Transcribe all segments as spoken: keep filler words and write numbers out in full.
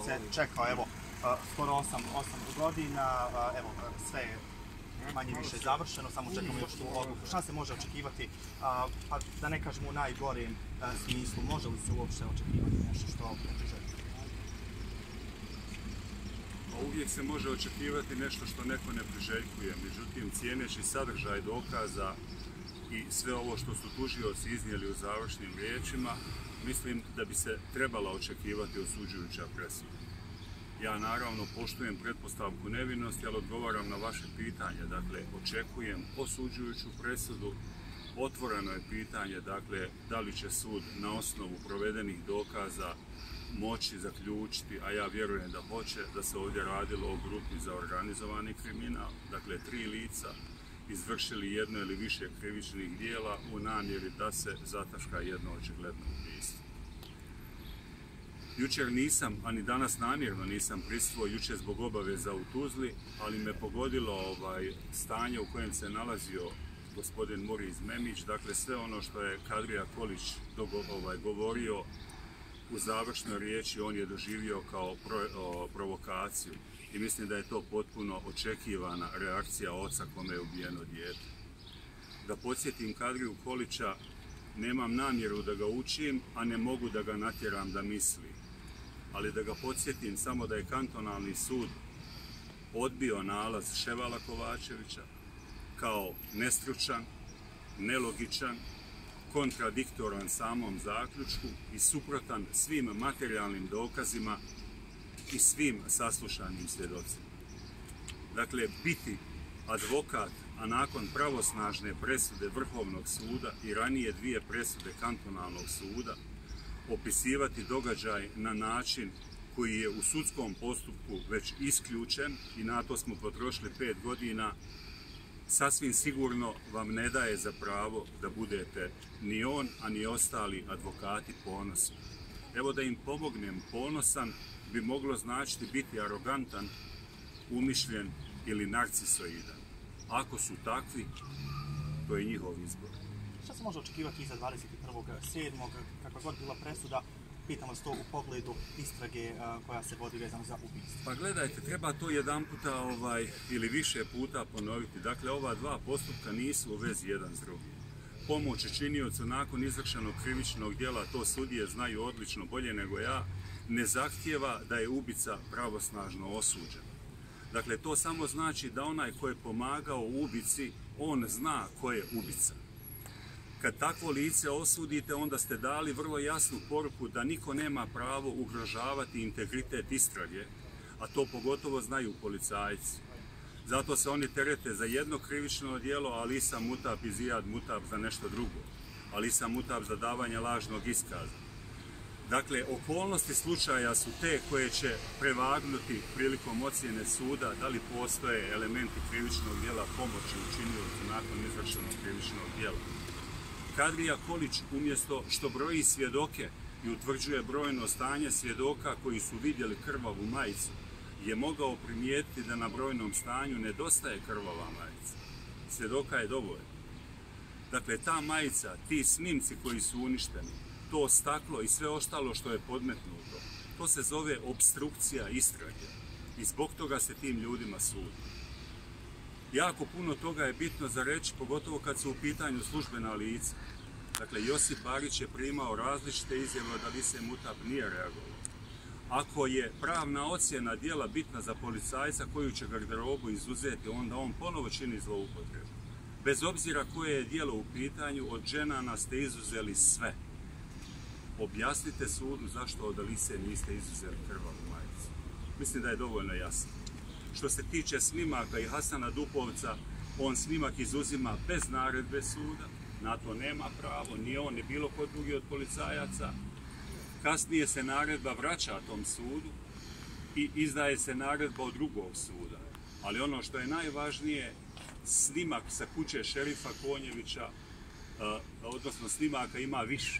se čekao, evo, skoro osam godina, evo, sve je manje više završeno, samo čekamo još tu odluku. Šta se može očekivati, pa da ne kažemo u najgorijem smislu, može li se uopšte očekivati nešto što ne priželjkuje? Uvijek se može očekivati nešto što neko ne priželjkuje, međutim, cijeneći sadržaj dokaza i sve ovo što su tužioci iznijeli u završnim riječima, mislim da bi se trebala očekivati osuđujuća presuda. Ja naravno poštujem pretpostavku nevinosti, ali odgovaram na vaše pitanje. Dakle, očekujem osuđujuću presudu. Otvoreno je pitanje, dakle, da li će sud na osnovu provedenih dokaza moći zaključiti, a ja vjerujem da hoće, da se ovdje radilo o grupi za organizovani kriminal. Dakle, tri lica izvršili jedno ili više krivičnih dijela u namjeri da se zataška jedno očigledno ubistvo. Jučer nisam, a ni danas namjerno nisam prisustvovao, jučer zbog obaveza u Tuzli, ali me pogodilo ovaj, stanje u kojem se nalazio gospodin Moriz Memić. Dakle, sve ono što je Kadrija Kolić dogo, ovaj, govorio u završnoj riječi, on je doživio kao pro, o, provokaciju. I mislim da je to potpuno očekivana reakcija oca kome je ubijeno dijete. Da podsjetim Kadriju Kolića, nemam namjeru da ga učim, a ne mogu da ga natjeram da misli. Ali da ga podsjetim samo da je kantonalni sud odbio nalaz Ševala Kovačevića kao nestručan, nelogičan, kontradiktoran samom zaključku i suprotan svim materijalnim dokazima i svim saslušanim svjedocima. Dakle, biti advokat, a nakon pravosnažne presude Vrhovnog suda i ranije dvije presude kantonalnog suda, opisivati događaj na način koji je u sudskom postupku već isključen i na to smo potrošili pet godina, sasvim sigurno vam ne daje za pravo da budete ni on, a ni ostali advokati ponosni. Evo da im pomognem, ponosan bi moglo značiti biti arogantan, umišljen ili narcisoidan. Ako su takvi, to je njihov izbor. Šta se može očekivati iza dvadeset prvog sedmog kakva god bila presuda, pitamo se to u pogledu istrage koja se vodi vezano za ubistvo? Pa gledajte, treba to jedan puta ovaj, ili više puta ponoviti. Dakle, ova dva postupka nisu u vezi jedan s drugim. Pomoć činiocu nakon izvršenog krivičnog djela, to sudije znaju odlično, bolje nego ja, ne zahtijeva da je ubica pravosnažno osuđen. Dakle, to samo znači da onaj ko je pomagao ubici, on zna ko je ubica. Kad takvo lice osudite, onda ste dali vrlo jasnu poruku da niko nema pravo ugrožavati integritet istrage, a to pogotovo znaju policajci. Zato se oni terete za jedno krivično djelo, ali Isa Mutab i Zijad Mutab za nešto drugo. Ali Isa Mutab za davanje lažnog iskaza. Dakle, okolnosti slučaja su te koje će prevagnuti prilikom ocjene suda da li postoje elementi krivičnog djela pomoći učiniocu nakon izvršenog krivičnog djela. Kadrija Kolić, umjesto što broji svjedoke i utvrđuje brojno stanje svjedoka koji su vidjeli krvavu majicu, je mogao primijetiti da na brojnom stanju nedostaje krvava majica. Svjedoka je dovoljno. Dakle, ta majica, ti snimci koji su uništeni, to staklo i sve ostalo što je podmetnuto, to se zove opstrukcija istrage i zbog toga se tim ljudima sudi. Jako puno toga je bitno za reći, pogotovo kad su u pitanju službena lica. Dakle, Josip Barić je primao različite izjave da Ise Mutab nije reagovao. Ako je pravna ocjena djela bitna za policajca koju će garderobu izuzeti, onda on ponovo čini zloupotrebu. Bez obzira koje je djelo u pitanju, od dženana ste izuzeli sve. Objasnite sudu zašto od Alise niste izuzeli krvavu majicu. Mislim da je dovoljno jasno. Što se tiče snimaka i Hasana Dupovca, on snimak izuzima bez naredbe suda, na to nema pravo, ni on, ni bilo ko drugi od policajaca. Kasnije se naredba vraća tom sudu i izdaje se naredba od drugog suda. Ali ono što je najvažnije, snimak sa kuće šerifa Konjevića, odnosno snimaka ima više.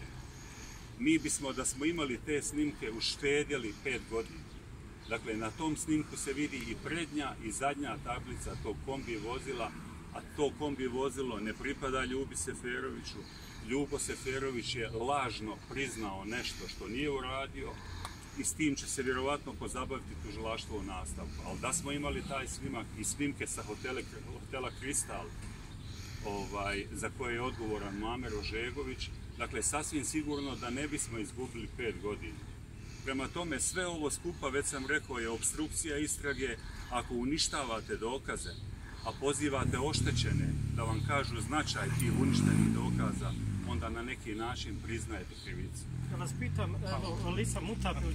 Mi bismo, da smo imali te snimke, uštedjeli pet godina. Dakle, na tom snimku se vidi i prednja i zadnja tablica tog kombi vozila, a to kombi vozilo ne pripada Ljubi Seferoviću. Ljubo Seferović je lažno priznao nešto što nije uradio i s tim će se vjerovatno pozabaviti tužilaštvo u nastavku. Ali da smo imali taj snimak i snimke sa hotele, hotela Kristal, ovaj, za koje je odgovoran Muamer Ožegović, dakle sasvim sigurno da ne bismo izgubili pet godina. Prema tome, sve ovo skupa, već sam rekao, je opstrukcija istrage. Ako uništavate dokaze, a pozivate oštećene da vam kažu značaj tih uništenih dokaza, onda na neki način priznajete krivicu. Da vas pitam, evo, Lisa Mutap